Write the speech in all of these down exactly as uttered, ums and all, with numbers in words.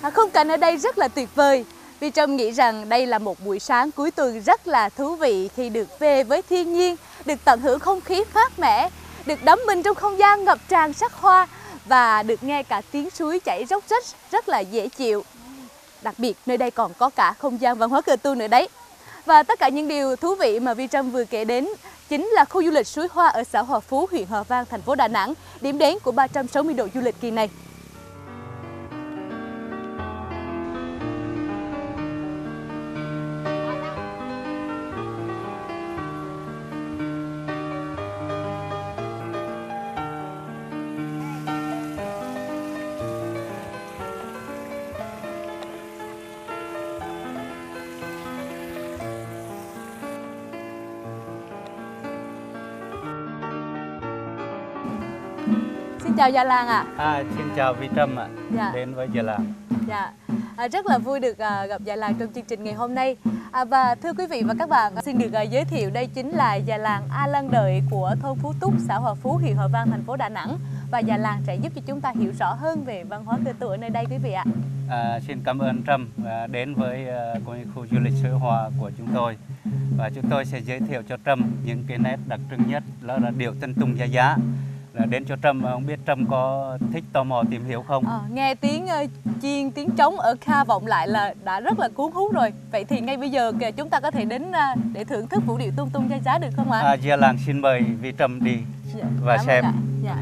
Khung cảnh ở đây rất là tuyệt vời. Vi Trâm nghĩ rằng đây là một buổi sáng cuối tuần rất là thú vị khi được về với thiên nhiên, được tận hưởng không khí mát mẻ, được đắm mình trong không gian ngập tràn sắc hoa và được nghe cả tiếng suối chảy róc rách rất là dễ chịu. Đặc biệt nơi đây còn có cả không gian văn hóa Cơ Tu nữa đấy. Và tất cả những điều thú vị mà Vi Trâm vừa kể đến chính là khu du lịch suối Hoa ở xã Hòa Phú, huyện Hòa Vang, thành phố Đà Nẵng, điểm đến của ba trăm sáu mươi độ du lịch kỳ này. Xin chào Già Làng ạ. À. À, xin chào Vi Trâm ạ. Dạ. Đến với Già Làng. Dạ. À, rất là vui được à, gặp Già Làng trong chương trình ngày hôm nay. À, và thưa quý vị và các bạn, xin được à, giới thiệu đây chính là Già Làng A Lăng Đợi của thôn Phú Túc, xã Hòa Phú, huyện Hòa Vang, thành phố Đà Nẵng. Và Già Làng sẽ giúp cho chúng ta hiểu rõ hơn về văn hóa Cơ Tu ở nơi đây quý vị ạ. À, xin cảm ơn Trâm à, đến với à, khu du lịch suối Hoa của chúng tôi. Và chúng tôi sẽ giới thiệu cho Trâm những cái nét đặc trưng nhất, đó là điệu Tân Tung Gia Giá. Là đến cho Trâm, không biết Trâm có thích tò mò tìm hiểu không? À, nghe tiếng uh, chiên, tiếng trống ở xa vọng lại là đã rất là cuốn hút rồi. Vậy thì ngay bây giờ chúng ta có thể đến uh, để thưởng thức vũ điệu Tung Tung Gia Giá được không ạ? À, Già Làng xin mời Vi Trâm đi dạ, và xem. Dạ.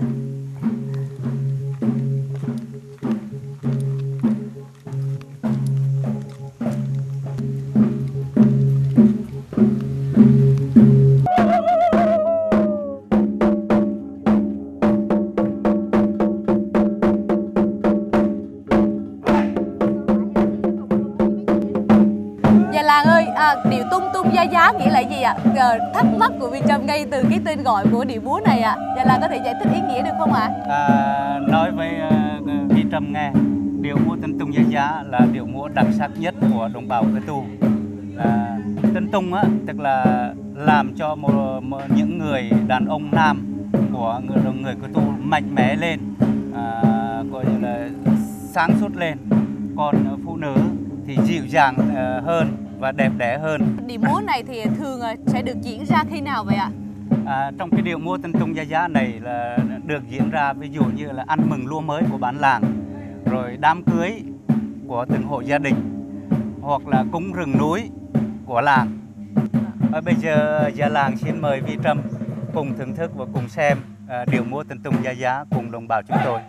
Làng ơi, à, điệu Tung Tung Gia Giá nghĩa là gì ạ? À, thắc mắc của Vi Trâm ngay từ cái tên gọi của điệu múa này ạ. À. Dạ Làng có thể giải thích ý nghĩa được không ạ? À? À, nói với uh, Vi Trâm nghe, điệu múa Tân Tung Gia Giá là điệu múa đặc sắc nhất của đồng bào Cơ Tu. À, Tân Tung á, tức là làm cho một, một những người đàn ông nam của người, người Cơ Tu mạnh mẽ lên, à, gọi là sáng suốt lên. Còn phụ nữ thì dịu dàng uh, hơn và đẹp đẽ hơn. Điệu múa này thì thường sẽ được diễn ra khi nào vậy ạ? À, trong cái điệu múa Tân Tung Gia Giá này là được diễn ra ví dụ như là ăn mừng lúa mới của bản làng, rồi đám cưới của từng hộ gia đình, hoặc là cúng rừng núi của làng. Và bây giờ Già Làng xin mời Vi Trâm cùng thưởng thức và cùng xem uh, điệu múa Tân Tung Gia Giá cùng đồng bào chúng tôi.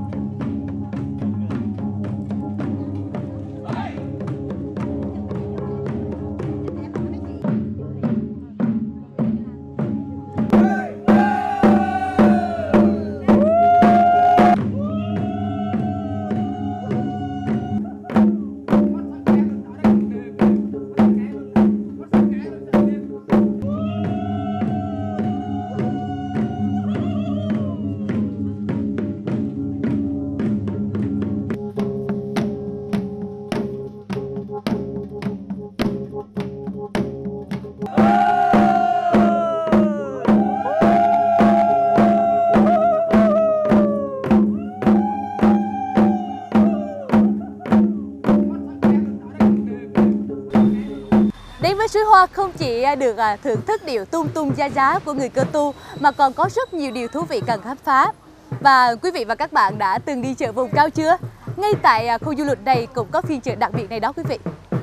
Đến với suối Hoa không chỉ được thưởng thức điệu Tung Tung Gia Giá của người Cơ Tu mà còn có rất nhiều điều thú vị cần khám phá. Và quý vị và các bạn đã từng đi chợ vùng cao chưa? Ngay tại khu du lịch này cũng có phiên chợ đặc biệt này đó quý vị.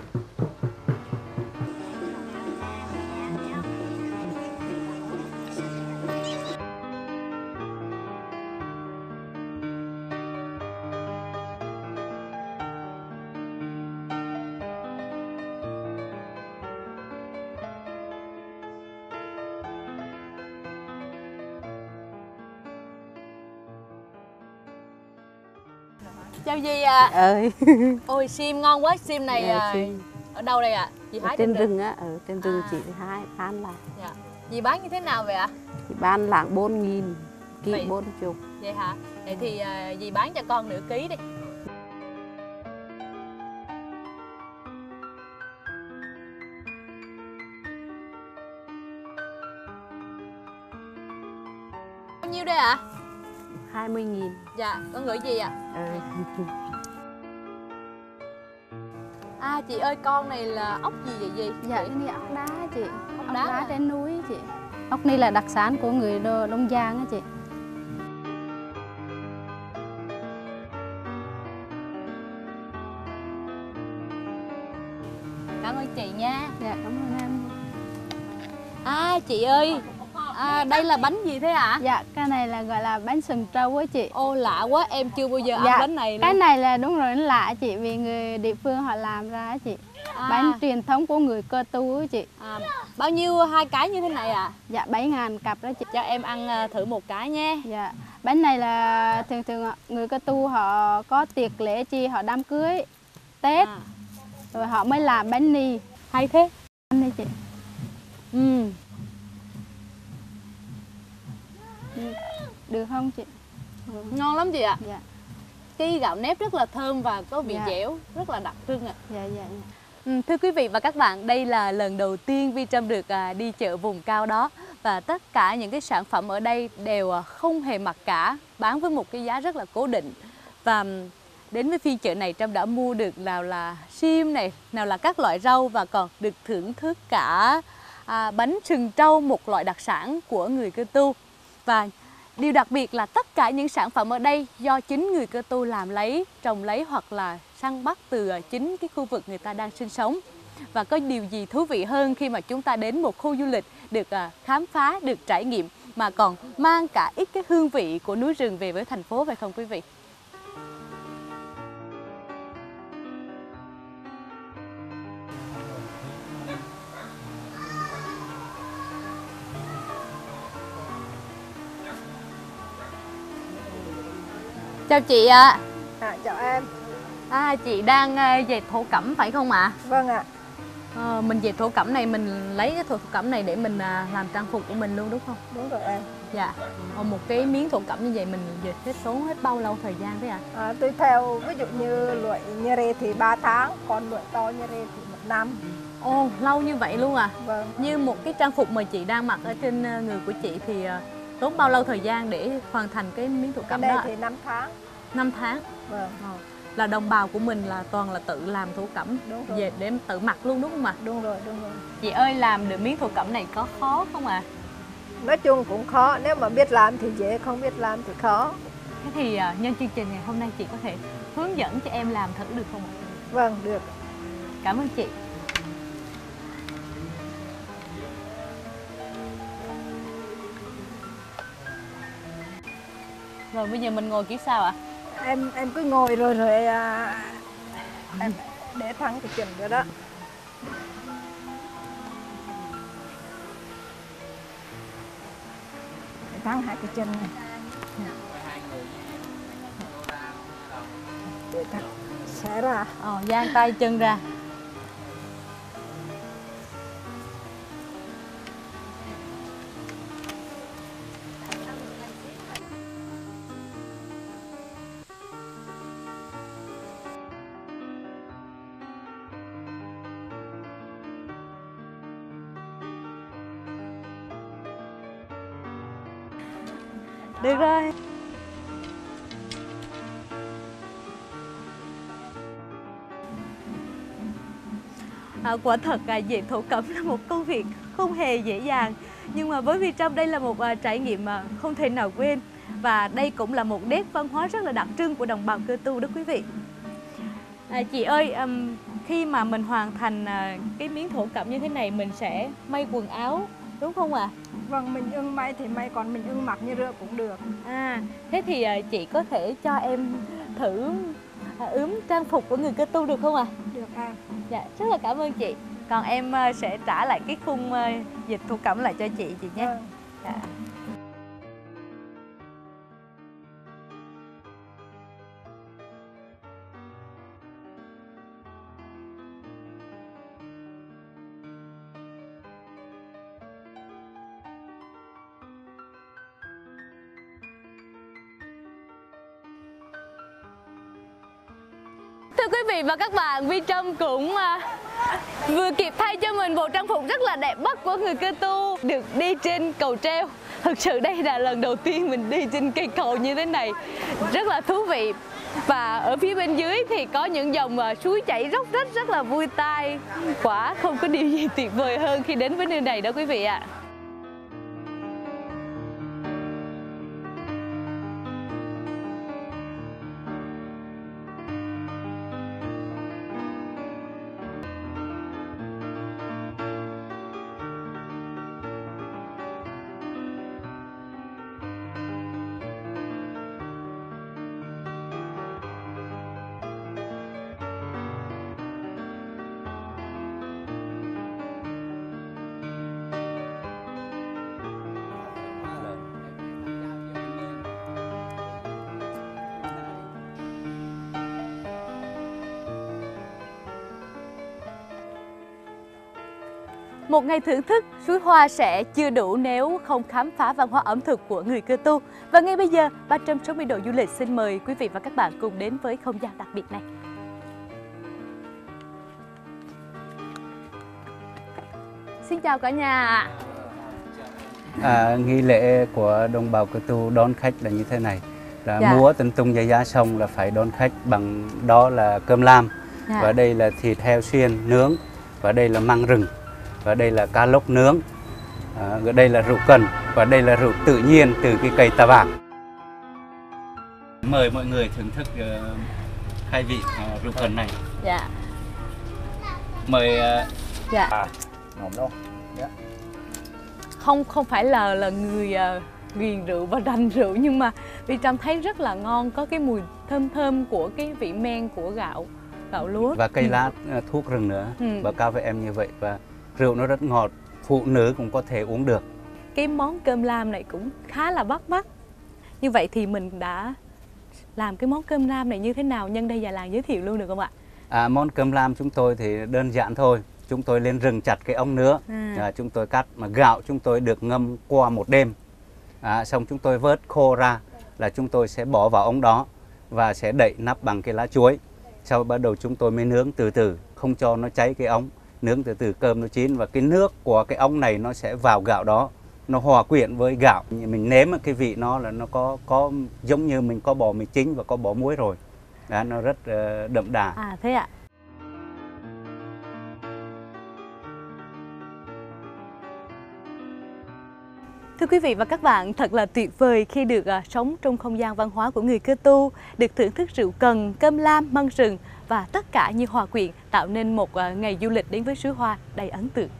Chào dì ạ. À. Ơi. Ôi sim ngon quá, sim này Dạ, sim. Ở đâu đây ạ? À? Dì hái trên rừng rừng á, ở trên rừng à. Chị hái bán là. Dạ. Dì bán như thế nào vậy ạ? À? Chị bán lạng bốn nghìn, ký bốn chục. Vậy hả? Vậy thì uh, dì bán cho con nửa ký đi. Bao nhiêu đây ạ? À? hai mươi nghìn. Dạ, con gửi gì ạ? À? Ừ. À chị ơi, con này là ốc gì vậy gì? Dạ cái này ốc đá chị. Ốc Ốc đá đá à? trên núi chị. Ốc này là đặc sản của người Đô- Đông Giang á chị. Cảm ơn chị nha. Dạ cảm ơn em. À chị ơi, à, đây là bánh gì thế ạ? Dạ cái này là gọi là bánh sừng trâu á chị. Ô lạ quá, em chưa bao giờ Dạ, ăn bánh này luôn. cái này là đúng rồi, nó lạ chị, vì người địa phương họ làm ra á chị. À. Bánh truyền thống của người Cơ Tu á chị. À, bao nhiêu hai cái như thế này ạ? À? Dạ bảy ngàn cặp đó chị. Cho em ăn à, thử một cái nhé. Dạ, bánh này là thường thường người Cơ Tu họ có tiệc lễ chi, họ đám cưới, Tết, À. rồi họ mới làm bánh ni. Hay thế. Ăn đây chị. Ừ. Được, được không chị? Ừ. Ngon lắm chị ạ. Dạ. Cái gạo nếp rất là thơm và có vị Dạ. dẻo, rất là đặc trưng ạ. Dạ, dạ, dạ. Ừ, thưa quý vị và các bạn, đây là lần đầu tiên Vi Trâm được à, đi chợ vùng cao đó. Và tất cả những cái sản phẩm ở đây đều à, không hề mặc cả, bán với một cái giá rất là cố định. Và đến với phiên chợ này Trâm đã mua được nào là sim này, nào là các loại rau và còn được thưởng thức cả à, bánh sừng trâu, một loại đặc sản của người Cơ Tu. Và điều đặc biệt là tất cả những sản phẩm ở đây do chính người Cơ Tu làm lấy, trồng lấy hoặc là săn bắt từ chính cái khu vực người ta đang sinh sống. Và có điều gì thú vị hơn khi mà chúng ta đến một khu du lịch được khám phá, được trải nghiệm mà còn mang cả ít cái hương vị của núi rừng về với thành phố, phải không quý vị? Chào chị ạ. À, chào em. À, chị đang uh, dệt thổ cẩm phải không ạ? Vâng ạ. Ờ, mình dệt thổ cẩm này, mình lấy cái thổ cẩm này để mình uh, làm trang phục của mình luôn đúng không? Đúng rồi em. Dạ. Ờ, một cái miếng thổ cẩm như vậy mình dệt hết tốn hết bao lâu thời gian thế ạ? À? À, tôi theo ví dụ như loại nhê rê thì ba tháng, còn loại to nhê rê thì một năm. Ồ, lâu như vậy luôn à? Vâng. Như một cái trang phục mà chị đang mặc ở trên người của chị thì uh, tốn bao lâu thời gian để hoàn thành cái miếng thổ Cái cẩm đây đó? thì năm tháng. năm tháng. Vâng. Ờ. Là đồng bào của mình là toàn là tự làm thổ cẩm, Đúng rồi. dệt để tự mặc luôn đúng không ạ? Đúng rồi, đúng rồi. Chị ơi, làm được miếng thổ cẩm này có khó không ạ? À? Nói chung cũng khó, nếu mà biết làm thì dễ, không biết làm thì khó. Thế thì uh, nhân chương trình ngày hôm nay chị có thể hướng dẫn cho em làm thử được không ạ? Vâng, được. Cảm ơn chị. Rồi bây giờ mình ngồi kiểu sao ạ? Em em cứ ngồi rồi rồi à, em để thẳng cái chân rồi đó. Để thẳng hai cái chân này. Để thẳng xé ra. Ờ, dang tay chân ra. Được rồi. À, quả thật là dệt thổ cẩm là một công việc không hề dễ dàng. Nhưng mà với Vi Trâm đây là một à, trải nghiệm mà không thể nào quên. Và đây cũng là một nét văn hóa rất là đặc trưng của đồng bào Cơ Tu đó quý vị. À, chị ơi, um, khi mà mình hoàn thành à, cái miếng thổ cẩm như thế này mình sẽ may quần áo đúng không ạ? À? Vâng, mình ưng may thì may, còn mình ưng mặc như rưa cũng được. À, thế thì à, chị có thể cho em thử à, ướm trang phục của người Cơ Tu được không ạ? À? Được em. Dạ, rất là cảm ơn chị. Còn em à, sẽ trả lại cái khung à, dịch thổ cẩm lại cho chị chị nhé. Vâng. Dạ. Thưa quý vị và các bạn, Vi Trâm cũng à, vừa kịp thay cho mình bộ trang phục rất là đẹp mắt của người Cơ Tu, được đi trên cầu treo. Thực sự đây là lần đầu tiên mình đi trên cây cầu như thế này, rất là thú vị. Và ở phía bên dưới thì có những dòng à, suối chảy róc rách rất là vui tai. Quả không có điều gì tuyệt vời hơn khi đến với nơi này đó quý vị ạ. Một ngày thưởng thức suối hoa sẽ chưa đủ nếu không khám phá văn hóa ẩm thực của người Cơ Tu. Và ngay bây giờ, ba trăm sáu mươi độ du lịch xin mời quý vị và các bạn cùng đến với không gian đặc biệt này. Xin chào cả nhà. À, nghi lễ của đồng bào Cơ Tu đón khách là như thế này. Là Dạ. múa Tân Tung Gia Giá xong là phải đón khách bằng đó là cơm lam. Dạ. Và đây là thịt heo xiên nướng. Và đây là măng rừng. Và đây là cá lóc nướng. À, và đây là rượu cần. Và đây là rượu tự nhiên từ cái cây tà vàng. Mời mọi người thưởng thức uh, khai vị uh, rượu cần này. Dạ. Mời uh, Dạ. à, ngon đâu. Dạ. Không không phải là là người uh, ghiền rượu và rành rượu, nhưng mà Vi Trâm thấy rất là ngon, có cái mùi thơm thơm của cái vị men của gạo gạo lúa Và cây lá uh, thuốc rừng nữa. Ừ. Báo cáo với em như vậy. Và rượu nó rất ngọt, phụ nữ cũng có thể uống được. Cái món cơm lam này cũng khá là bắt mắt. Như vậy thì mình đã làm cái món cơm lam này như thế nào? Nhân đây già làng giới thiệu luôn được không ạ? À, món cơm lam chúng tôi thì đơn giản thôi. Chúng tôi lên rừng chặt cái ống nứa, À. à, chúng tôi cắt, mà gạo chúng tôi được ngâm qua một đêm. À, xong chúng tôi vớt khô ra là chúng tôi sẽ bỏ vào ống đó và sẽ đậy nắp bằng cái lá chuối. Sau bắt đầu chúng tôi mới nướng từ từ, không cho nó cháy cái ống. Nướng từ từ cơm nó chín và cái nước của cái ống này nó sẽ vào gạo đó, nó hòa quyện với gạo. Mình nếm cái vị nó là nó có có giống như mình có bò mì chính và có bò muối rồi. Đó, nó rất uh, đậm đà. À thế ạ. Thưa quý vị và các bạn, thật là tuyệt vời khi được uh, sống trong không gian văn hóa của người Cơ Tu, được thưởng thức rượu cần, cơm lam, măng rừng và tất cả như hòa quyện tạo nên một uh, ngày du lịch đến với suối hoa đầy ấn tượng.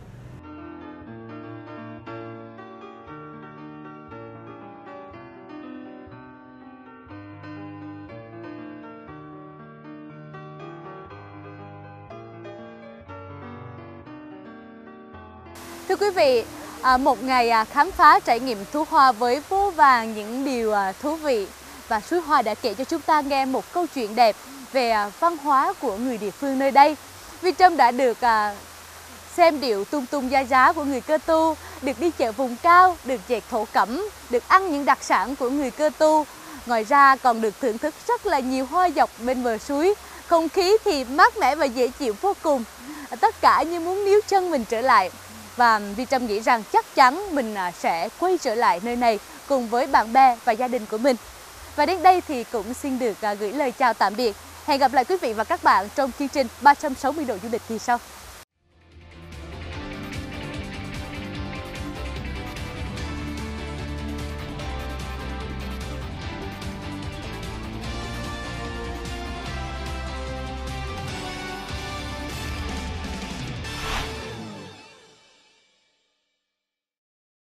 Thưa quý vị, à, một ngày à, khám phá trải nghiệm thú hoa với vô vàn những điều à, thú vị, và suối hoa đã kể cho chúng ta nghe một câu chuyện đẹp về à, văn hóa của người địa phương nơi đây. Vi Trâm đã được à, xem điệu tung tung gia giá của người Cơ Tu, được đi chợ vùng cao, được dệt thổ cẩm, được ăn những đặc sản của người Cơ Tu. Ngoài ra còn được thưởng thức rất là nhiều hoa dọc bên bờ suối, không khí thì mát mẻ và dễ chịu vô cùng. À, tất cả như muốn níu chân mình trở lại. Và Vi Trâm nghĩ rằng chắc chắn mình sẽ quay trở lại nơi này cùng với bạn bè và gia đình của mình. Và đến đây thì cũng xin được gửi lời chào tạm biệt. Hẹn gặp lại quý vị và các bạn trong chương trình ba trăm sáu mươi độ du lịch kỳ sau.